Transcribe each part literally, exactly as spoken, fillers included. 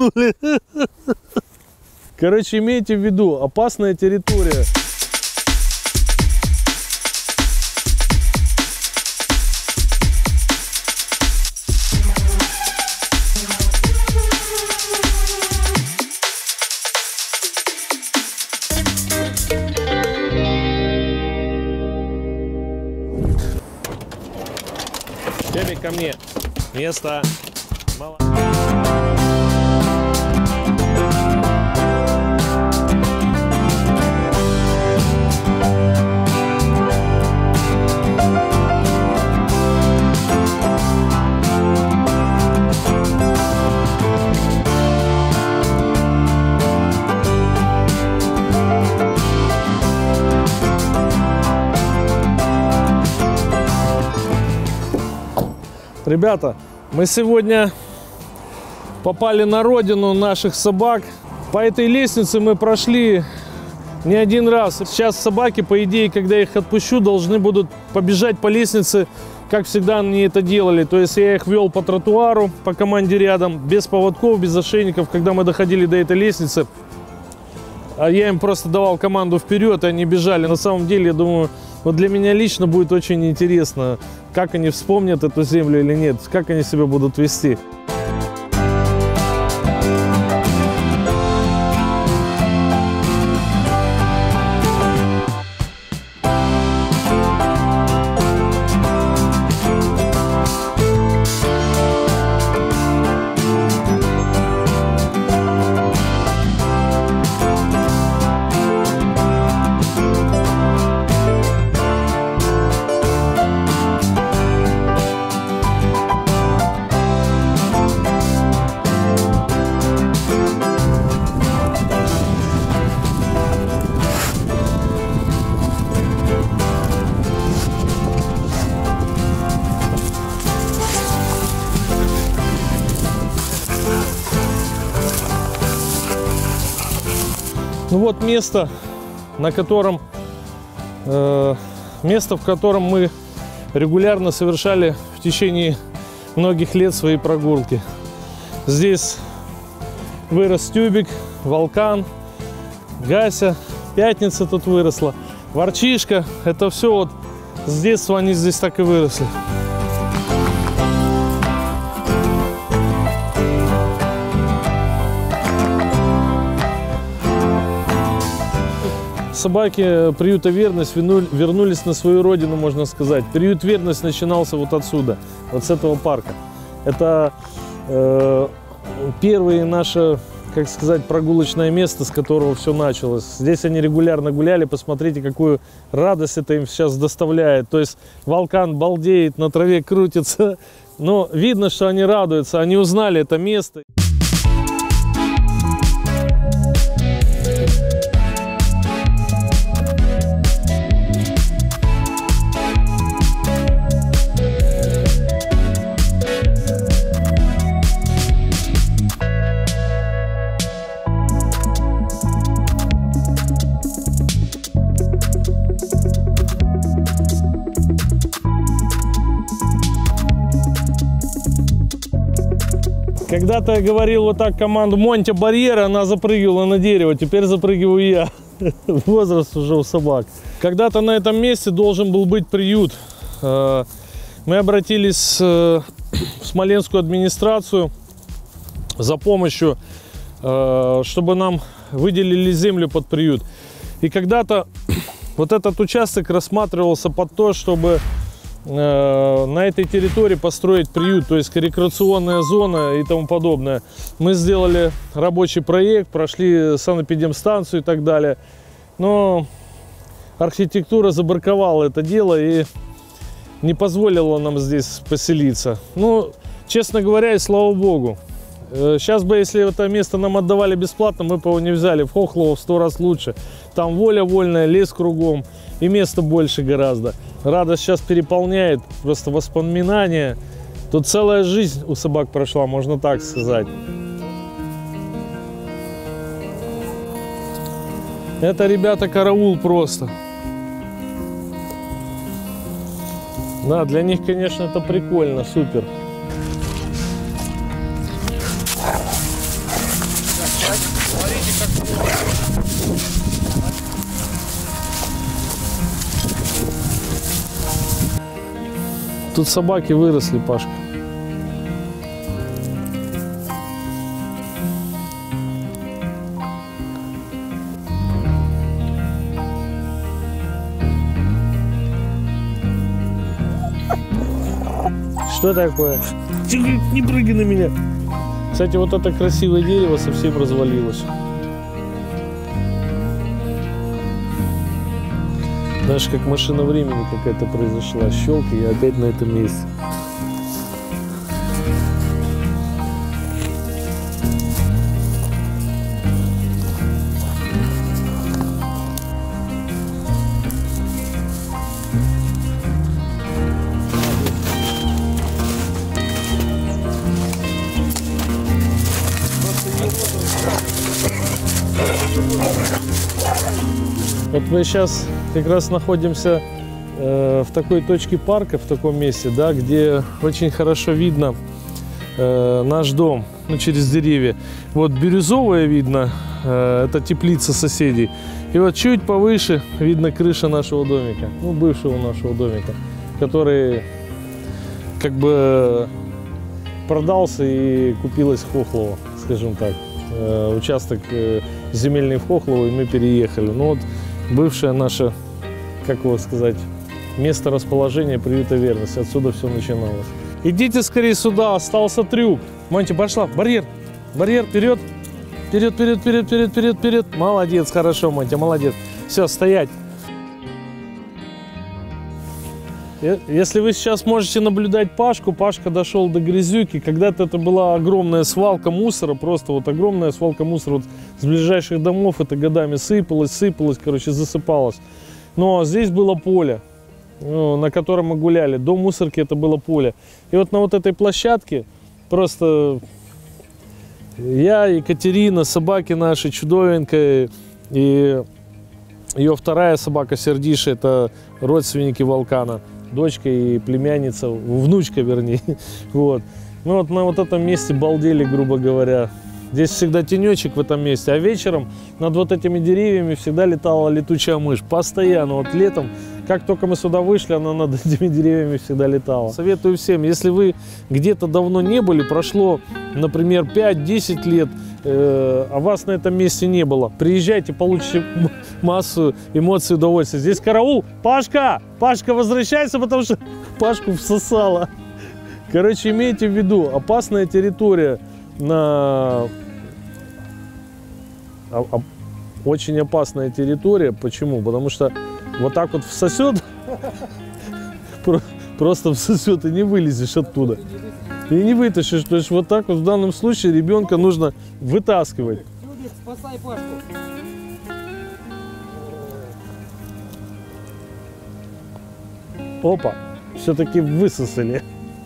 чихнули. Короче, имейте в виду, опасная территория. Тебе ко мне. Место. Мало. Ребята, мы сегодня попали на родину наших собак. По этой лестнице мы прошли не один раз. Сейчас собаки, по идее, когда я их отпущу, должны будут побежать по лестнице, как всегда они это делали. То есть я их вел по тротуару, по команде рядом, без поводков, без ошейников. Когда мы доходили до этой лестницы, я им просто давал команду вперед, и они бежали. На самом деле, я думаю, вот для меня лично будет очень интересно, как они вспомнят эту землю или нет, как они себя будут вести. Ну вот место, на котором, э, место, в котором мы регулярно совершали в течение многих лет свои прогулки. Здесь вырос Тюбик, Волкан, Гася, Пятница тут выросла, Ворчишка. Это все вот с детства они здесь так и выросли. Собаки приюта «Верность» вернулись на свою родину, можно сказать. Приют «Верность» начинался вот отсюда, вот с этого парка. Это э, первое наше, как сказать, прогулочное место, с которого все началось. Здесь они регулярно гуляли, посмотрите, какую радость это им сейчас доставляет. То есть Волкан балдеет, на траве крутится, но видно, что они радуются, они узнали это место. Когда-то я говорил вот так команду «Монте барьер», она запрыгивала на дерево, теперь запрыгиваю я. Возраст уже у собак. Когда-то на этом месте должен был быть приют. Мы обратились в Смоленскую администрацию за помощью, чтобы нам выделили землю под приют. И когда-то вот этот участок рассматривался под то, чтобы на этой территории построить приют, то есть рекреационная зона и тому подобное. Мы сделали рабочий проект, прошли санэпидемстанцию и так далее. Но архитектура забраковала это дело и не позволила нам здесь поселиться. Ну, честно говоря, и слава богу. Сейчас бы, если это место нам отдавали бесплатно, мы бы его не взяли. В Хохлово в сто раз лучше. Там воля вольная, лес кругом и места больше гораздо. Радость сейчас переполняет, просто воспоминания. Тут целая жизнь у собак прошла, можно так сказать. Это, ребята, караул просто. Да, для них, конечно, это прикольно, супер. Смотрите, как... Тут собаки выросли, Пашка. Что такое? Не прыгай на меня. Кстати, вот это красивое дерево совсем развалилось. Знаешь, как машина времени какая-то произошла. Щелк, и я опять на этом месте. Вот мы сейчас как раз находимся э, в такой точке парка, в таком месте, да, где очень хорошо видно э, наш дом, ну, через деревья. Вот бирюзовая видно, э, это теплица соседей. И вот чуть повыше видно крыша нашего домика, ну, бывшего нашего домика, который как бы продался и купилась Хохлово, скажем так. Э, участок э, земельный в Хохлово, и мы переехали. Ну, вот бывшее наше, как его сказать, место расположения приюта верности. Отсюда все начиналось. Идите скорее сюда, остался трюк. Монти, пошла. Барьер. Барьер, вперед. Вперед, вперед, вперед, вперед, вперед, вперед. Молодец, хорошо, Монти, молодец. Все, стоять. Если вы сейчас можете наблюдать Пашку, Пашка дошел до грязюки. Когда-то это была огромная свалка мусора, просто вот огромная свалка мусора. Вот с ближайших домов это годами сыпалось, сыпалось, короче, засыпалось. Но здесь было поле, ну, на котором мы гуляли. До мусорки это было поле. И вот на вот этой площадке просто я, Екатерина, собаки наши, Чудовенька и ее вторая собака Сердиша, это родственники Волкана. Дочка и племянница, внучка вернее. Вот. Ну вот на вот этом месте балдели, грубо говоря. Здесь всегда тенечек в этом месте, а вечером над вот этими деревьями всегда летала летучая мышь. Постоянно, вот летом, как только мы сюда вышли, она над этими деревьями всегда летала. Советую всем, если вы где-то давно не были, прошло, например, пять-десять лет, э, а вас на этом месте не было, приезжайте, получите массу эмоций и удовольствия. Здесь караул. Пашка! Пашка, возвращайся, потому что Пашку всосала. Короче, имейте в виду, опасная территория. На очень опасная территория. Почему? Потому что вот так вот всосет, просто всосет, и не вылезешь оттуда. И не вытащишь. То есть вот так вот в данном случае ребенка нужно вытаскивать. Спасай Пашку. Опа, все-таки высосали.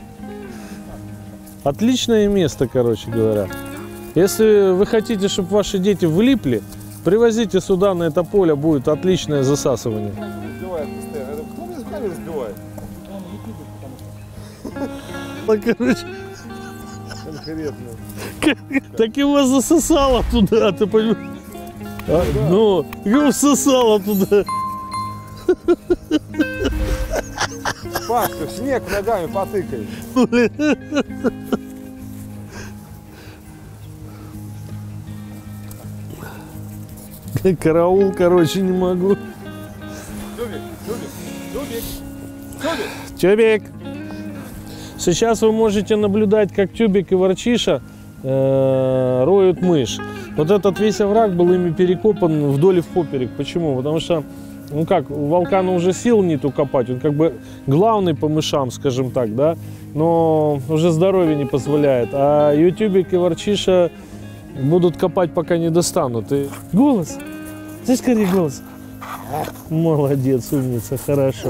Отличное место, короче говоря. Если вы хотите, чтобы ваши дети влипли, привозите сюда, на это поле, будет отличное засасывание. Разбивает постоянно. Кто мне камеру разбивает? Ну, короче, конкретно. так его засосало туда, ты понимаешь? А, ну, его всосало туда. Пашка, в снег ногами потыкай. Караул, короче, не могу. Тюбик, тюбик, тюбик, тюбик. Тюбик. Сейчас вы можете наблюдать, как Тюбик и Ворчиша э, роют мышь. Вот этот весь овраг был ими перекопан вдоль и впоперек. Почему? Потому что, ну как, у Волкана уже сил нету копать. Он как бы главный по мышам, скажем так, да. Но уже здоровье не позволяет. А и Тюбик и Ворчиша будут копать, пока не достанут. И... Голос! Ты скорее голос! Молодец, умница, хорошо.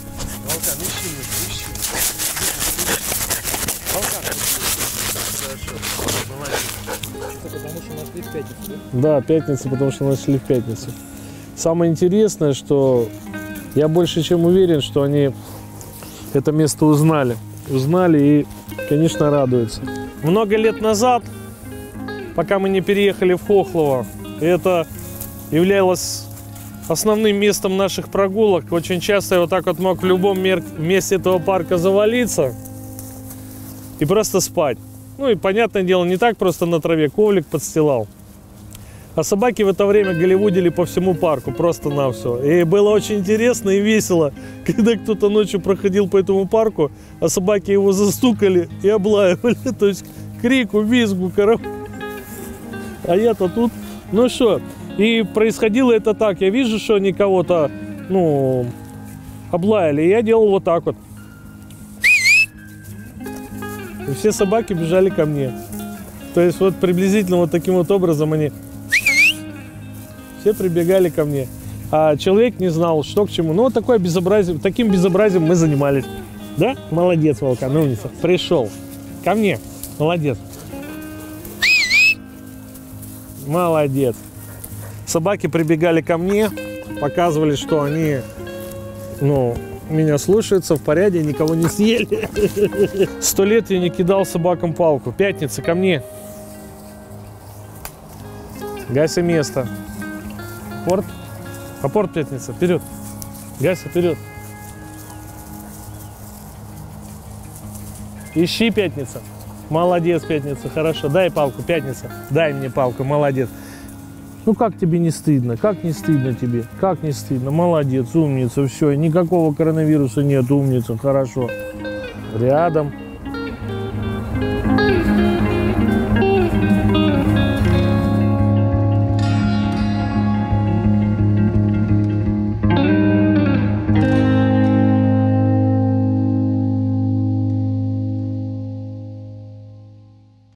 Волкан, ищи, ищи. Волкан, хорошо. Потому что нашли в пятницу, Да, пятница, потому что нашли в пятницу. Самое интересное, что я больше чем уверен, что они это место узнали. Узнали и, конечно, радуются. Много лет назад, пока мы не переехали в Хохлово, это являлось основным местом наших прогулок. Очень часто я вот так вот мог в любом месте этого парка завалиться и просто спать. Ну и, понятное дело, не так просто на траве, коврик подстилал. А собаки в это время голливудили по всему парку, просто на все. И было очень интересно и весело, когда кто-то ночью проходил по этому парку, а собаки его застукали и облаивали. То есть крику, визгу, караул. А я-то тут, ну что, и происходило это так. Я вижу, что они кого-то, ну, облаяли, и я делал вот так вот. И все собаки бежали ко мне. То есть вот приблизительно вот таким вот образом они все прибегали ко мне. А человек не знал, что к чему. Ну вот такое безобразие, таким безобразием мы занимались. Да? Молодец, Волкан, умница. Пришел ко мне. Молодец. Молодец. Собаки прибегали ко мне, показывали, что они, ну, меня слушаются, в порядке, никого не съели. Сто лет я не кидал собакам палку. Пятница, ко мне. Гася, место. Порт. Апорт, пятница, вперед. Гася, вперед. Ищи, пятница. Молодец, пятница, хорошо. Дай палку, пятница. Дай мне палку, молодец. Ну как тебе не стыдно? Как не стыдно тебе? Как не стыдно? Молодец, умница, все. Никакого коронавируса нет, умница, хорошо. Рядом.